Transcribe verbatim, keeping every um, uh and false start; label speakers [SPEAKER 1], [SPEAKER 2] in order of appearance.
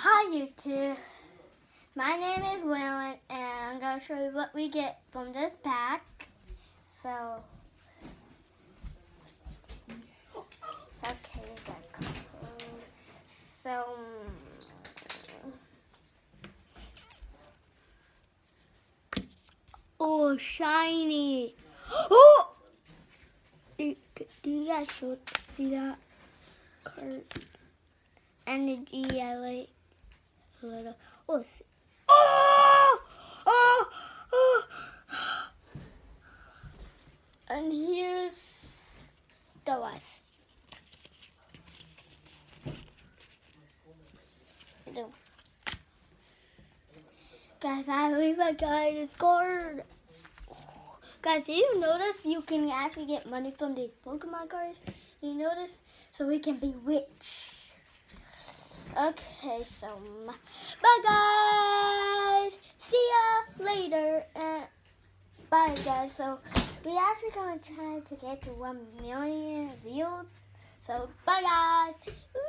[SPEAKER 1] Hi YouTube, my name is Waylon and I'm going to show you what we get from this pack. So, okay, got code. So, oh, shiny. Oh! Do you guys see that card? Energy, I like a little. Oh, oh, oh, oh. And here's the wife. No. Guys, I believe I got this card. Oh. Guys, did you notice you can actually get money from these Pokemon cards? You notice? So we can be rich. Okay, so bye guys. See ya later. And bye guys. So we actually gonna try to get to one million views. So bye guys.